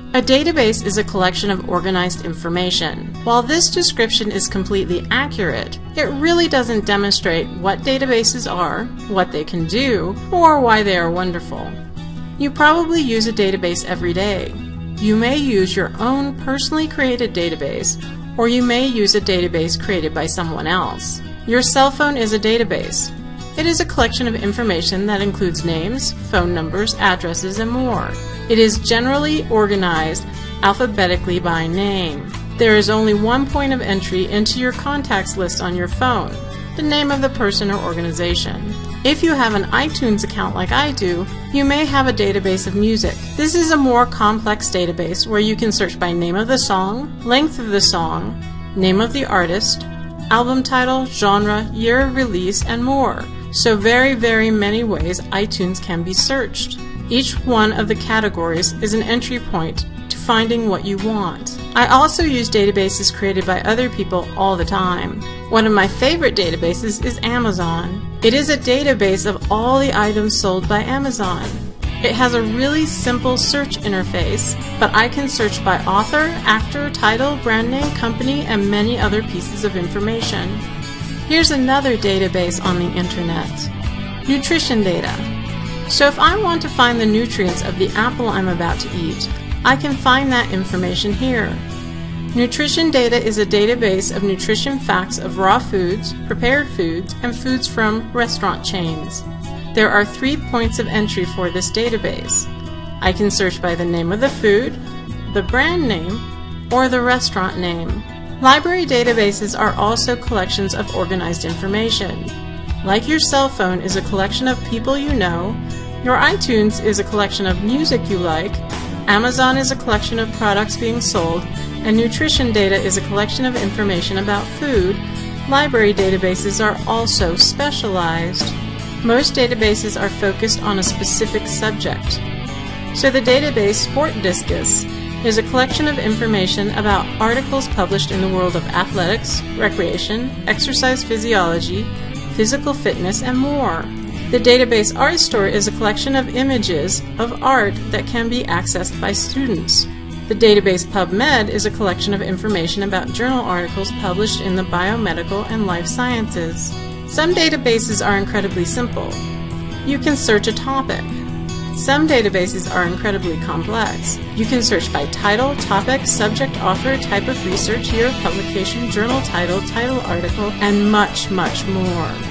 A database is a collection of organized information. While this description is completely accurate, it really doesn't demonstrate what databases are, what they can do, or why they are wonderful. You probably use a database every day. You may use your own personally created database, or you may use a database created by someone else. Your cell phone is a database. It is a collection of information that includes names, phone numbers, addresses, and more. It is generally organized alphabetically by name. There is only one point of entry into your contacts list on your phone, the name of the person or organization. If you have an iTunes account like I do, you may have a database of music. This is a more complex database where you can search by name of the song, length of the song, name of the artist, album title, genre, year of release, and more. So very many ways iTunes can be searched. Each one of the categories is an entry point to finding what you want. I also use databases created by other people all the time. One of my favorite databases is Amazon. It is a database of all the items sold by Amazon. It has a really simple search interface, but I can search by author, actor, title, brand name, company, and many other pieces of information. Here's another database on the internet. Nutrition data. So if I want to find the nutrients of the apple I'm about to eat, I can find that information here. Nutrition data is a database of nutrition facts of raw foods, prepared foods, and foods from restaurant chains. There are 3 points of entry for this database. I can search by the name of the food, the brand name, or the restaurant name. Library databases are also collections of organized information. Like your cell phone is a collection of people you know, your iTunes is a collection of music you like, Amazon is a collection of products being sold, and nutrition data is a collection of information about food. Library databases are also specialized. Most databases are focused on a specific subject. So the database SportDiscus is a collection of information about articles published in the world of athletics, recreation, exercise physiology, physical fitness, and more. The database ArtStore is a collection of images of art that can be accessed by students. The database PubMed is a collection of information about journal articles published in the biomedical and life sciences. Some databases are incredibly simple. You can search a topic. Some databases are incredibly complex. You can search by title, topic, subject, author, type of research, year of publication, journal title, title article, and much more.